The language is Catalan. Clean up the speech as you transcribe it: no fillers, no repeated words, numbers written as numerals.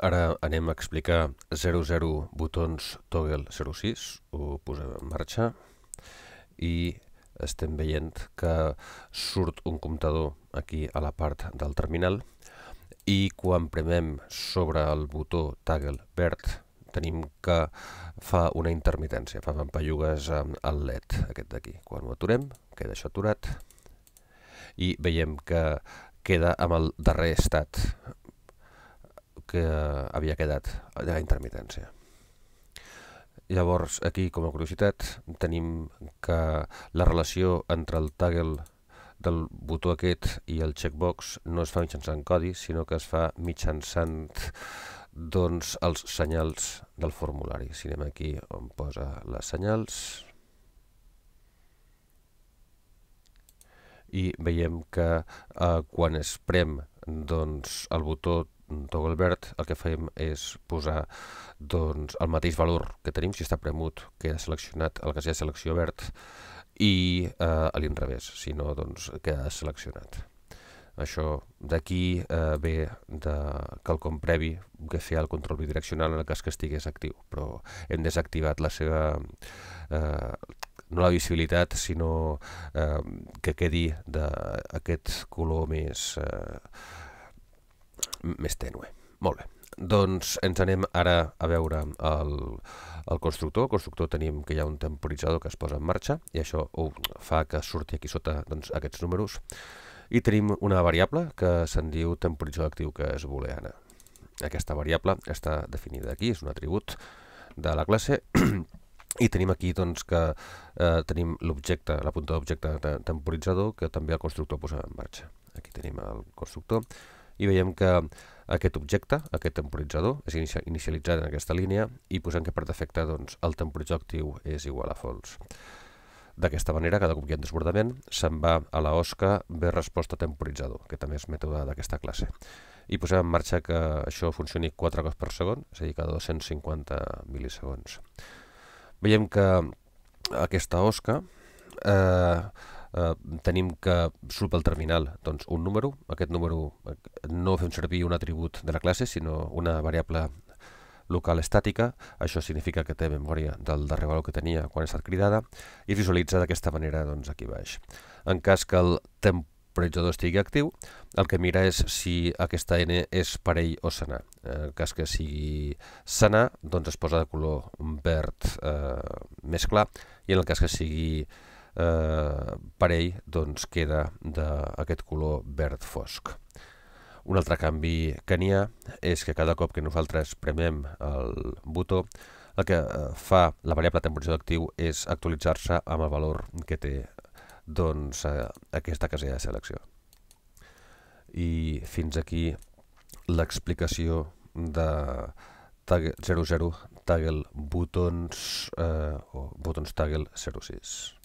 Ara anem a explicar 00 botons toggle 06, ho posem en marxa i estem veient que surt un comptador aquí a la part del terminal i quan premem sobre el botó toggle verd tenim que fa una intermitència, fa pampallugues al LED aquest d'aquí. Quan ho aturem, queda això aturat i veiem que queda amb el darrer estat que havia quedat de la intermitència. Llavors, aquí, com a curiositat, tenim que la relació entre el toggle del botó aquest i el checkbox no es fa mitjançant codi, sinó que es fa mitjançant doncs, els senyals del formulari. Si anem aquí on posa les senyals i veiem que quan es prem doncs, el botó toggle verd, el que fem és posar doncs, el mateix valor que tenim, si està premut queda seleccionat el que sigui selecció verd i a l'inrevés, si no doncs, queda seleccionat. Això d'aquí ve de quelcom previ que feia el control bidireccional en el cas que estigués actiu, però hem desactivat la seva no la visibilitat, sinó que quedi d'aquest color més tènue. Molt bé. Doncs ens anem ara a veure el constructor. El constructor tenim que hi ha un temporitzador que es posa en marxa i això fa que surti aquí sota doncs, aquests números. I tenim una variable que se'n diu temporitzador actiu, que és booleana. Aquesta variable està definida aquí, és un atribut de la classe i tenim aquí doncs, que tenim l'objecte, la punta d'objecte temporitzador que també el constructor posa en marxa. Aquí tenim el constructor i veiem que aquest objecte, aquest temporitzador, és inicialitzat en aquesta línia i posem que per defecte doncs, el temporitzador actiu és igual a false. D'aquesta manera, cada cop que hi ha un desbordament, se'n va a la osca ve resposta temporitzador, que també és mètode d'aquesta classe. I posem en marxa que això funcioni 4 cops per segon, és a dir, cada 250 mil·lisegons. Veiem que aquesta osca tenim que surt pel terminal doncs, un número. Aquest número no fem servir un atribut de la classe, sinó una variable local estàtica. Això significa que té memòria del darrer valor que tenia quan ha estat cridada i es visualitza d'aquesta manera doncs, aquí baix. En cas que el temporitzador estigui actiu, el que mira és si aquesta n és parell o senar. En cas que sigui senar, doncs es posa de color verd més clar i en el cas que sigui parell, doncs queda d'aquest color verd fosc. Un altre canvi que n'hi ha és que cada cop que nosaltres premem el botó, el que fa la variable temporitzador actiu és actualitzar-se amb el valor que té doncs, aquesta casella de selecció. I fins aquí l'explicació de 00 toggle botons o botons toggle 06.